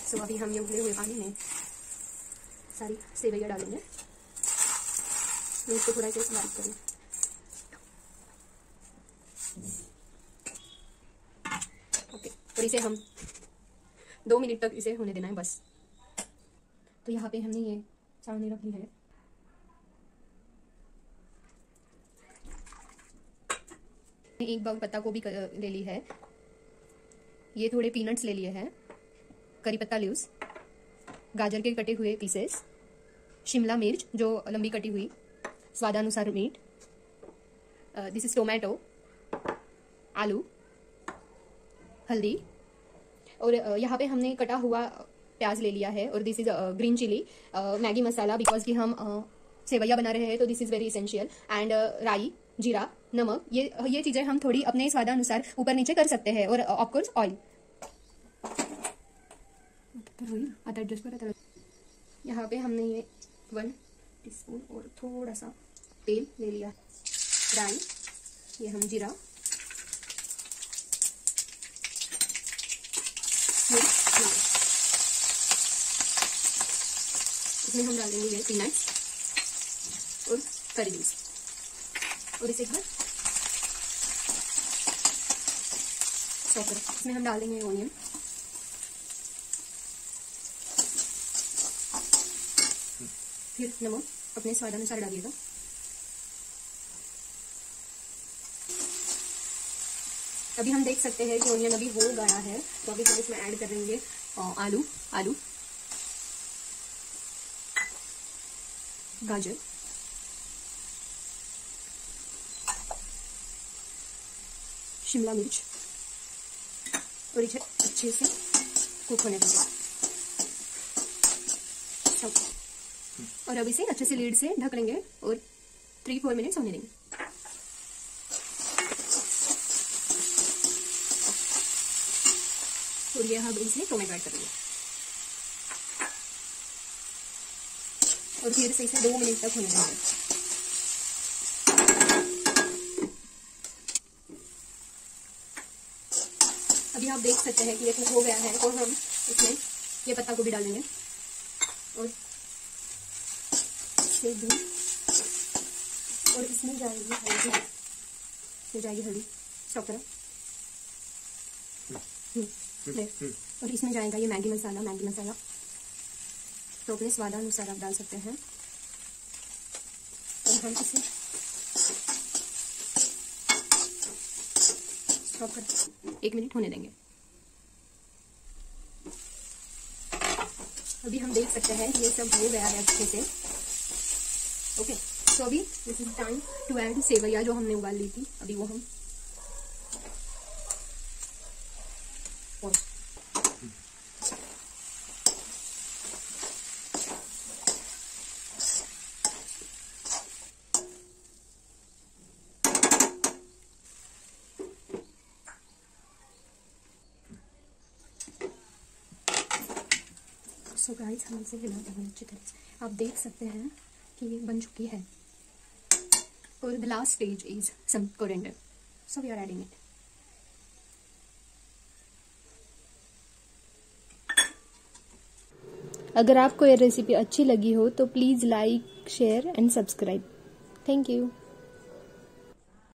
सो अभी हम ये उबले हुए पानी में सारी सेवैया डालेंगे। इसको थोड़ा सा बारीक करें। ओके, और इसे हम 2 मिनट तक इसे होने देना है बस। तो यहाँ पे हमने ये चावनी रख ली है। एक बाउल पत्ता गोभी ले ली है। ये थोड़े पीनट्स ले लिए हैं, करी पत्ता लीव्स, गाजर के कटे हुए पीसेस, शिमला मिर्च जो लंबी कटी हुई, स्वादानुसार मीट, दिस इज टोमेटो, आलू, हल्दी, और यहाँ पे हमने कटा हुआ प्याज ले लिया है। और this is green chilli, Maggi masala, because कि हम सेवैया बना रहे हैं तो this is very essential, and राई, जीरा, नमक, ये चीजें हम थोड़ी अपने स्वादानुसार ऊपर नीचे कर सकते हैं। और ऑफकोर्स ऑयल। यहाँ पे हमने ये 1 टीस्पून और थोड़ा सा तेल ले लिया, राई, ये हम जीरा, इसमें हम डालेंगे ये पीनट्स और करी लीव्स, और इसे घर इसमें हम डाल देंगे ओनियन, फिर नमक अपने स्वादानुसार डालिएगा। अभी हम देख सकते हैं कि ओनियन अभी हो गया है, तो अभी हम इसमें ऐड कर देंगे आलू, गाजर, शिमला मिर्च, और इसे अच्छे से कुक होने देंगे। और अब इसे अच्छे से लीड से ढक लेंगे और 3-4 मिनट्स होने देंगे। और ये हम इसमें टोमेटो ऐड करेंगे और फिर से इसे 2 मिनट तक होने देंगे। अभी आप देख सकते हैं कि ये कुक हो गया है, और हम इसमें ये पत्ता गोभी डालेंगे और इसमें जाएगी हल्दी, स्टॉप करो। और इसमें जाएगा ये मैगी मसाला, तो अपने स्वादानुसार आप डाल सकते हैं। और हम इसे स्टॉप कर 1 मिनट होने देंगे। अभी हम देख सकते हैं कि ये सब हो गया है अच्छे से। ओके, तो अभी this is time to add सेवैया जो हमने उबाल ली थी। अभी वो हम सो गाइस, हम इसे हिला देंगे अच्छी तरह से। आप देख सकते हैं कि ये बन चुकी है। और the last stage is some coriander, so we are adding it. अगर आपको ये रेसिपी अच्छी लगी हो तो please like, share and subscribe. Thank you.